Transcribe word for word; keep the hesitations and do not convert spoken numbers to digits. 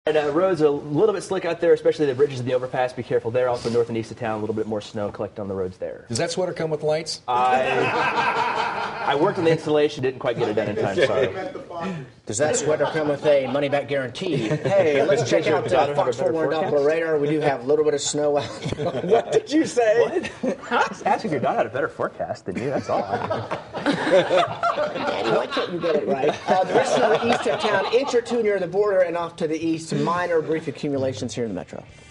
And, uh, roads are a little bit slick out there, especially the bridges and the overpass. Be careful there. Also, north and east of town, a little bit more snow collected on the roads there. Does that sweater come with lights? I I worked on the installation, didn't quite get it done in time. Sorry. Does that sweater come with a money-back guarantee? Hey, let's check out uh, Fox four one Doppler radar. We do have a little bit of snow out. What did you say? What? I was asking your daughter had a better forecast than you. That's all. Daddy, why can't you get it right? Uh, the rest of the east of town, inch or two near the border and off to the east. Minor brief accumulations here in the metro.